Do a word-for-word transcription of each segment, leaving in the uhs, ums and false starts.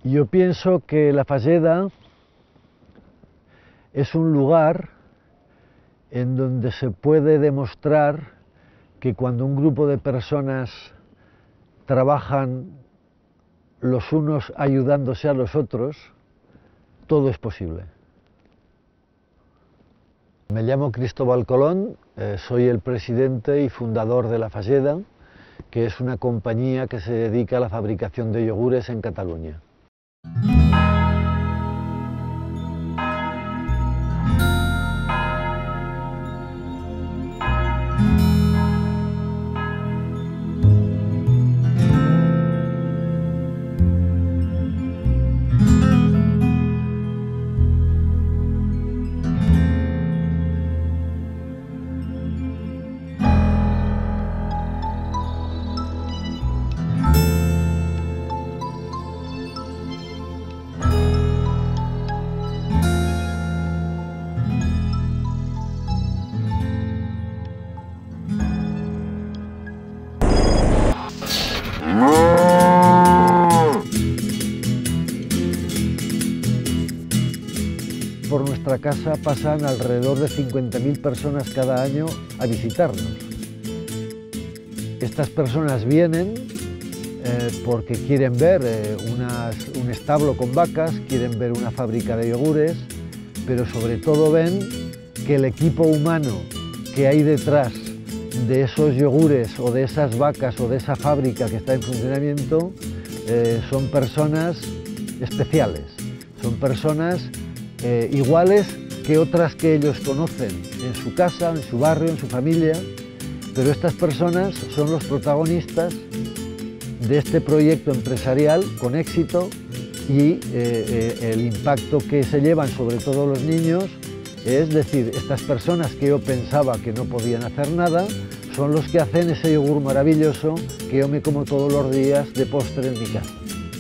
Yo pienso que la Fageda es un lugar en donde se puede demostrar que cuando un grupo de personas trabajan los unos ayudándose a los otros, todo es posible. Me llamo Cristóbal Colón, eh, soy el presidente y fundador de la Fageda, que es una compañía que se dedica a la fabricación de yogures en Cataluña. Por nuestra casa pasan alrededor de cincuenta mil personas cada año a visitarnos. Estas personas vienen eh, porque quieren ver eh, unas, un establo con vacas, quieren ver una fábrica de yogures, pero sobre todo ven que el equipo humano que hay detrás de esos yogures o de esas vacas o de esa fábrica que está en funcionamiento eh, son personas especiales, son personas Eh, iguales que otras que ellos conocen en su casa, en su barrio, en su familia, pero estas personas son los protagonistas de este proyecto empresarial con éxito y eh, eh, el impacto que se llevan sobre todo los niños, es decir, estas personas que yo pensaba que no podían hacer nada, son los que hacen ese yogur maravilloso que yo me como todos los días de postre en mi casa.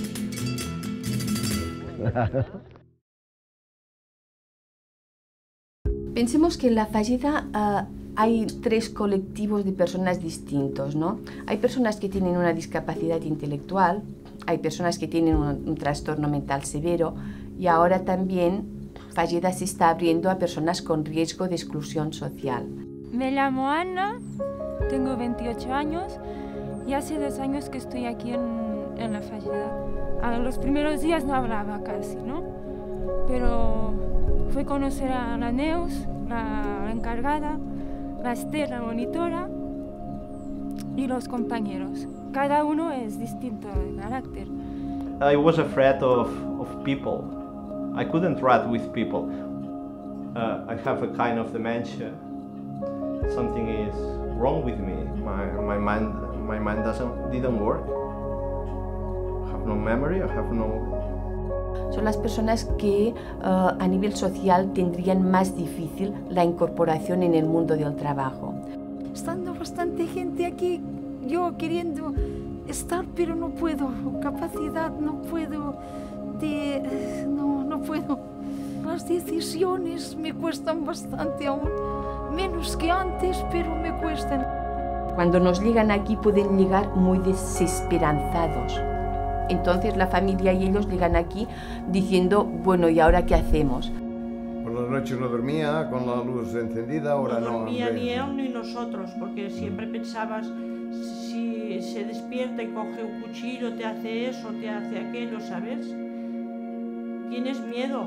Pensemos que en la Fageda uh, hay tres colectivos de personas distintos, ¿no? Hay personas que tienen una discapacidad intelectual, hay personas que tienen un, un trastorno mental severo y ahora también Fageda se está abriendo a personas con riesgo de exclusión social. Me llamo Ana, tengo veintiocho años y hace dos años que estoy aquí en, en la Fageda. A los primeros días no hablaba casi, ¿no? Pero fue conocer a la Neus, la encargada, la Esther, la monitora y los compañeros. Cada uno es distinto de carácter. I was afraid of, of people. I couldn't write with people. Uh, I have a kind of dementia. Something is wrong with me. My, my mind, my mind doesn't, didn't work. I have no memory, I have no... Son las personas que uh, a nivel social tendrían más difícil la incorporación en el mundo del trabajo. Estando bastante gente aquí, yo queriendo estar, pero no puedo, capacidad no puedo, de, no, no puedo. Las decisiones me cuestan bastante aún, menos que antes, pero me cuestan. Cuando nos llegan aquí pueden llegar muy desesperanzados. Entonces la familia y ellos llegan aquí diciendo, bueno, ¿y ahora qué hacemos? Por las noches no dormía, con la luz encendida, ahora no. No dormía ni él ni nosotros, porque siempre pensabas, si se despierta y coge un cuchillo, te hace eso, te hace aquello, ¿sabes? Tienes miedo.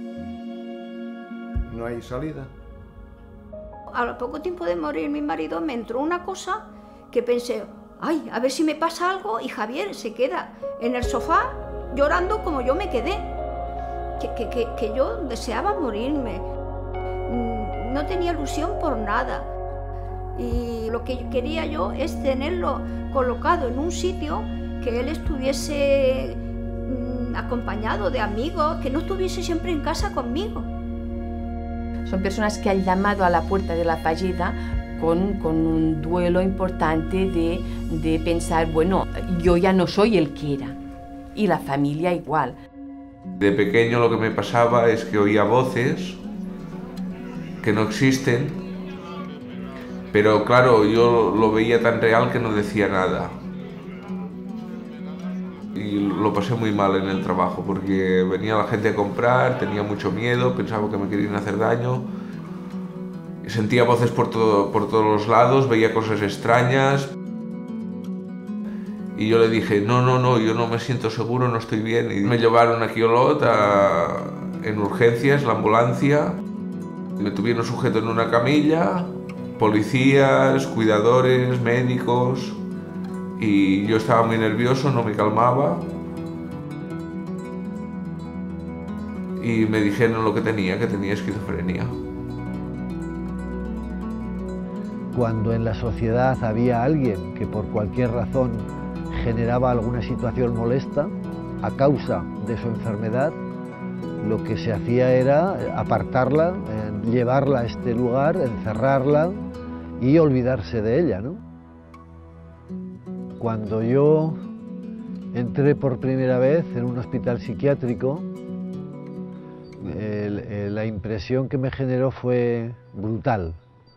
No hay salida. Al poco tiempo de morir mi marido me entró una cosa que pensé, ay, a ver si me pasa algo, y Javier se queda en el sofá llorando como yo me quedé, que, que, que, que yo deseaba morirme, no tenía ilusión por nada, y lo que quería yo es tenerlo colocado en un sitio que él estuviese mmm, acompañado de amigos, que no estuviese siempre en casa conmigo. Son personas que han llamado a la puerta de la Fageda Con, con un duelo importante de, de pensar, bueno, yo ya no soy el que era, y la familia igual. De pequeño lo que me pasaba es que oía voces que no existen, pero claro, yo lo veía tan real que no decía nada. y lo pasé muy mal en el trabajo porque venía la gente a comprar, tenía mucho miedo, pensaba que me querían hacer daño. Sentía voces por, todo, por todos los lados, veía cosas extrañas. Y yo le dije, no, no, no, yo no me siento seguro, no estoy bien. Y me llevaron aquí a Olot a, en urgencias, la ambulancia. Me tuvieron sujeto en una camilla, policías, cuidadores, médicos. Y yo estaba muy nervioso, no me calmaba. Y me dijeron lo que tenía, que tenía esquizofrenia. Cuando en la sociedad había alguien que por cualquier razón generaba alguna situación molesta a causa de su enfermedad, lo que se hacía era apartarla, eh, llevarla a este lugar, encerrarla y olvidarse de ella, ¿no? Cuando yo entré por primera vez en un hospital psiquiátrico, el, el, la impresión que me generó fue brutal.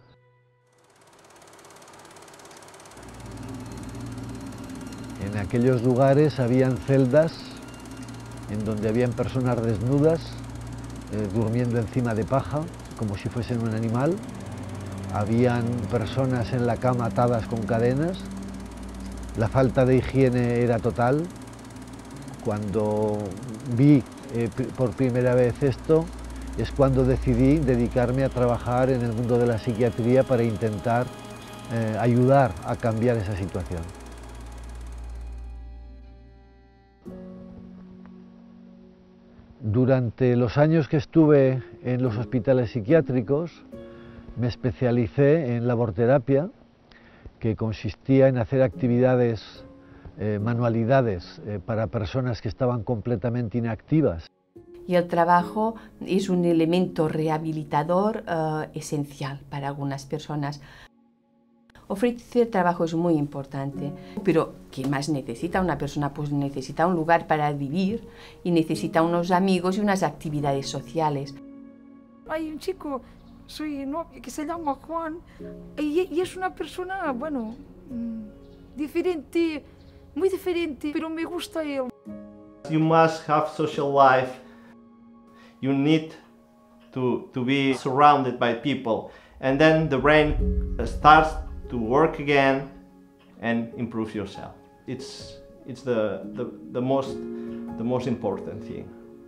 En aquellos lugares habían celdas en donde habían personas desnudas, eh, durmiendo encima de paja, como si fuesen un animal. Habían personas en la cama atadas con cadenas. La falta de higiene era total. Cuando vi eh, por primera vez esto, es cuando decidí dedicarme a trabajar en el mundo de la psiquiatría para intentar eh, ayudar a cambiar esa situación. Durante los años que estuve en los hospitales psiquiátricos, me especialicé en laborterapia, que consistía en hacer actividades, eh, manualidades eh, para personas que estaban completamente inactivas. Y el trabajo es un elemento rehabilitador uh, esencial para algunas personas. Ofrecer trabajo es muy importante, pero ¿qué más necesita una persona? Pues necesita un lugar para vivir y necesita unos amigos y unas actividades sociales. Hay un chico, soy novia, que se llama Juan, y, y es una persona, bueno, diferente, muy diferente, pero me gusta él. You must have social life. You need to, to be surrounded by people, and then the brain starts to work again and improve yourself. It's, it's the, the, the, most, the most important thing.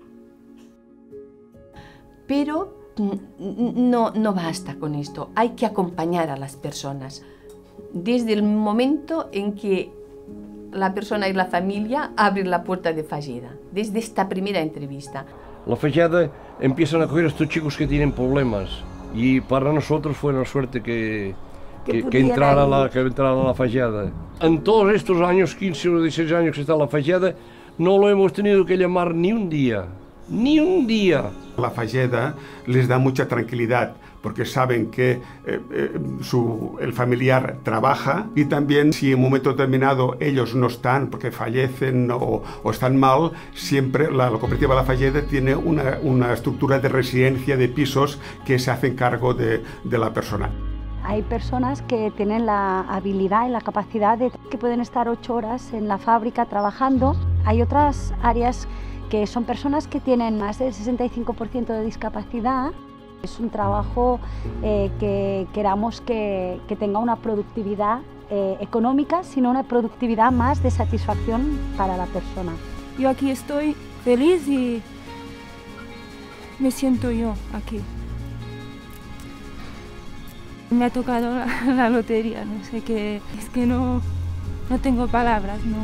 Pero no, no basta con esto, hay que acompañar a las personas. Desde el momento en que la persona y la familia abren la puerta de Fageda, desde esta primera entrevista. La Fageda empiezan a coger a estos chicos que tienen problemas y para nosotros fue una suerte que Que, que, entrara la, que entrara la Fageda. En todos estos años, quince o dieciséis años que está la Fageda, no lo hemos tenido que llamar ni un día, ni un día. La Fageda les da mucha tranquilidad porque saben que eh, eh, su, el familiar trabaja y también si en un momento determinado ellos no están porque fallecen o, o están mal, siempre la, la cooperativa La Fageda tiene una, una estructura de residencia de pisos que se hacen cargo de, de la persona. Hay personas que tienen la habilidad y la capacidad de que pueden estar ocho horas en la fábrica trabajando. Hay otras áreas que son personas que tienen más del sesenta y cinco por ciento de discapacidad. Es un trabajo eh, que queramos que, que tenga una productividad eh, económica, sino una productividad más de satisfacción para la persona. Yo aquí estoy feliz y me siento yo aquí. Me ha tocado la, la lotería, no sé qué, es que no, no tengo palabras, no.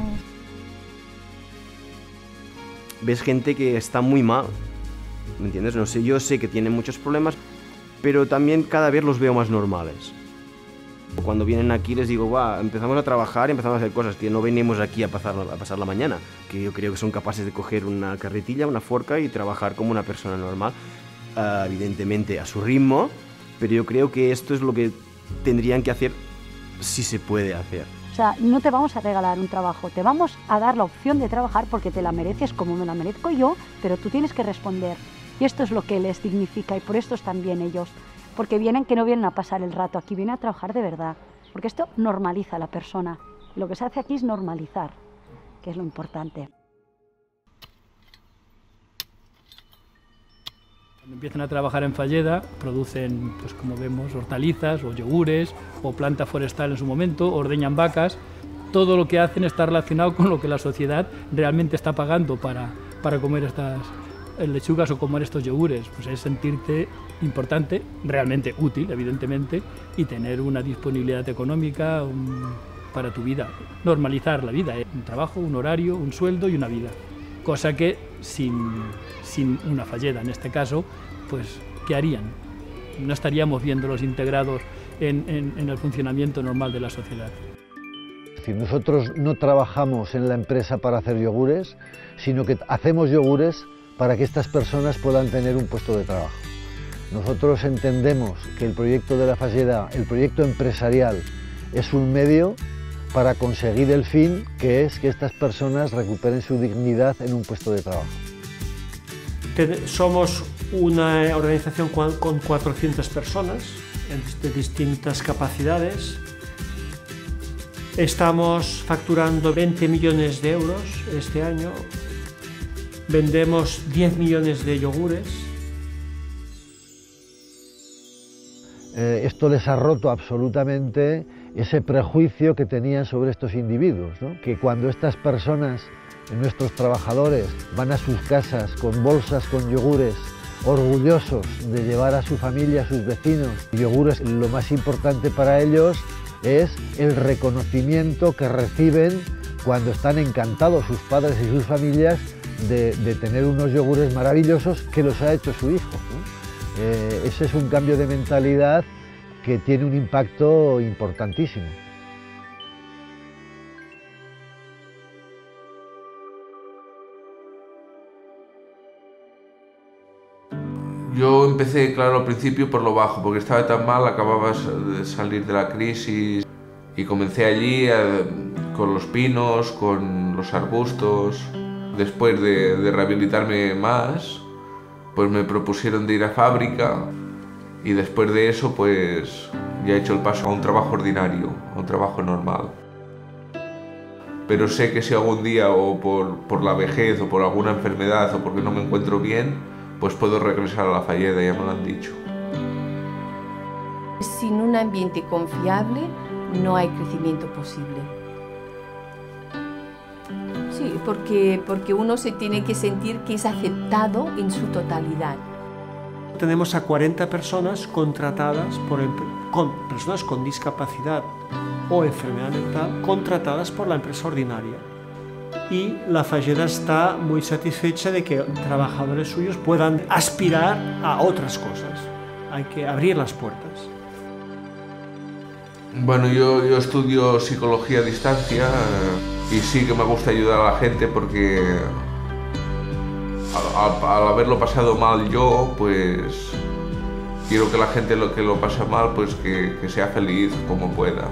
Ves gente que está muy mal, ¿me entiendes? No sé, yo sé que tienen muchos problemas, pero también cada vez los veo más normales. Cuando vienen aquí les digo, va, empezamos a trabajar y empezamos a hacer cosas, que no venimos aquí a pasar, a pasar la mañana, que yo creo que son capaces de coger una carretilla, una forca y trabajar como una persona normal, uh, evidentemente a su ritmo. Pero yo creo que esto es lo que tendrían que hacer si se puede hacer. O sea, no te vamos a regalar un trabajo, te vamos a dar la opción de trabajar porque te la mereces como me la merezco yo, pero tú tienes que responder. Y esto es lo que les dignifica y por esto están bien ellos. Porque vienen que no vienen a pasar el rato, aquí vienen a trabajar de verdad. Porque esto normaliza a la persona. Lo que se hace aquí es normalizar, que es lo importante. Cuando empiezan a trabajar en Fageda, producen, pues como vemos, hortalizas o yogures o planta forestal en su momento, ordeñan vacas. Todo lo que hacen está relacionado con lo que la sociedad realmente está pagando para, para comer estas lechugas o comer estos yogures. Pues es sentirte importante, realmente útil, evidentemente, y tener una disponibilidad económica un, para tu vida. Normalizar la vida, ¿eh? Un trabajo, un horario, un sueldo y una vida. Cosa que sin, sin una Fageda, en este caso, pues, ¿qué harían? No estaríamos viéndolos integrados en, en, en el funcionamiento normal de la sociedad. Es decir, nosotros no trabajamos en la empresa para hacer yogures, sino que hacemos yogures para que estas personas puedan tener un puesto de trabajo. Nosotros entendemos que el proyecto de la Fageda, el proyecto empresarial, es un medio para conseguir el fin, que es que estas personas recuperen su dignidad en un puesto de trabajo. Somos una organización con cuatrocientas personas de distintas capacidades. Estamos facturando veinte millones de euros este año. Vendemos diez millones de yogures. Eh, esto les ha roto absolutamente ese prejuicio que tenían sobre estos individuos, ¿no? Que cuando estas personas, nuestros trabajadores, van a sus casas con bolsas con yogures, orgullosos de llevar a su familia, a sus vecinos, yogures, lo más importante para ellos es el reconocimiento que reciben cuando están encantados sus padres y sus familias de, de tener unos yogures maravillosos que los ha hecho su hijo, ¿no? Eh, ese es un cambio de mentalidad que tiene un impacto importantísimo. Yo empecé, claro, al principio por lo bajo, porque estaba tan mal, acababa de salir de la crisis y comencé allí a, con los pinos, con los arbustos. Después de, de rehabilitarme más, pues me propusieron de ir a fábrica y después de eso pues ya he hecho el paso a un trabajo ordinario, a un trabajo normal. Pero sé que si algún día o por, por la vejez o por alguna enfermedad o porque no me encuentro bien, pues puedo regresar a la Fageda, ya me lo han dicho. Sin un ambiente confiable no hay crecimiento posible. Sí, porque, porque uno se tiene que sentir que es aceptado en su totalidad. Tenemos a cuarenta personas contratadas por con personas con discapacidad o enfermedad mental contratadas por la empresa ordinaria. Y la Fageda está muy satisfecha de que trabajadores suyos puedan aspirar a otras cosas. Hay que abrir las puertas. Bueno, yo, yo estudio psicología a distancia y sí que me gusta ayudar a la gente porque al, al, al haberlo pasado mal yo, pues quiero que la gente lo que lo pasa mal, pues que, que sea feliz como pueda.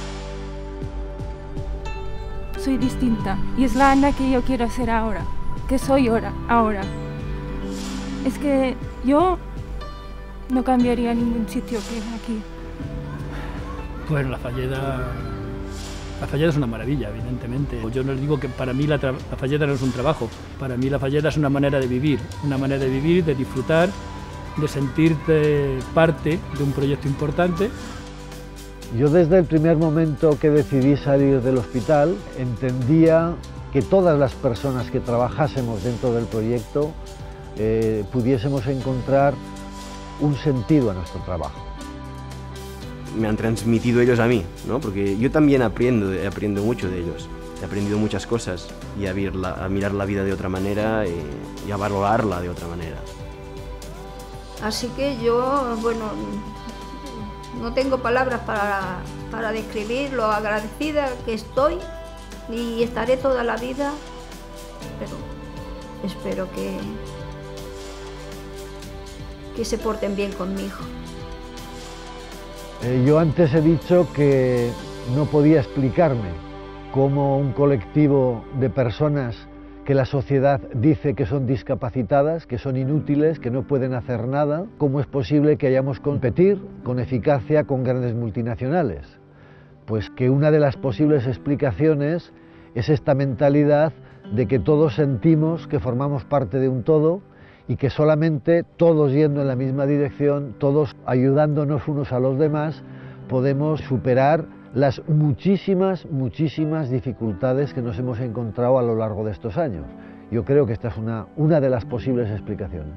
Soy distinta y es la Ana que yo quiero ser ahora, que soy ahora, ahora. Es que yo no cambiaría ningún sitio que aquí. Bueno, la Fageda, la Fageda es una maravilla, evidentemente. Yo no les digo que para mí la, la Fageda no es un trabajo, para mí la Fageda es una manera de vivir, una manera de vivir, de disfrutar, de sentirte parte de un proyecto importante. Yo desde el primer momento que decidí salir del hospital entendía que todas las personas que trabajásemos dentro del proyecto eh, pudiésemos encontrar un sentido a nuestro trabajo. Me han transmitido ellos a mí, ¿no? Porque yo también aprendo, aprendo mucho de ellos. He aprendido muchas cosas y a, verla, a mirar la vida de otra manera y, y a valorarla de otra manera. Así que yo, bueno, no tengo palabras para, para describir lo agradecida que estoy y estaré toda la vida, pero espero que, que se porten bien conmigo. Eh, yo antes he dicho que no podía explicarme cómo un colectivo de personas que la sociedad dice que son discapacitadas, que son inútiles, que no pueden hacer nada, cómo es posible que hayamos competir con eficacia con grandes multinacionales. Pues que una de las posibles explicaciones es esta mentalidad de que todos sentimos que formamos parte de un todo y que solamente todos yendo en la misma dirección, todos ayudándonos unos a los demás, podemos superar las muchísimas, muchísimas dificultades que nos hemos encontrado a lo largo de estos años. Yo creo que esta es una, una de las posibles explicaciones.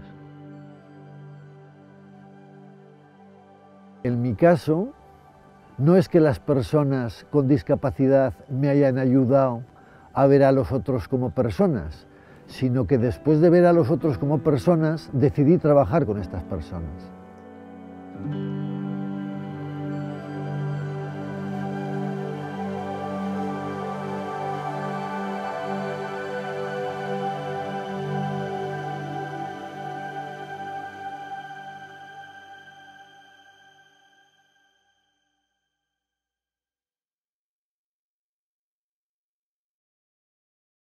En mi caso, no es que las personas con discapacidad me hayan ayudado a ver a los otros como personas, sino que después de ver a los otros como personas, decidí trabajar con estas personas.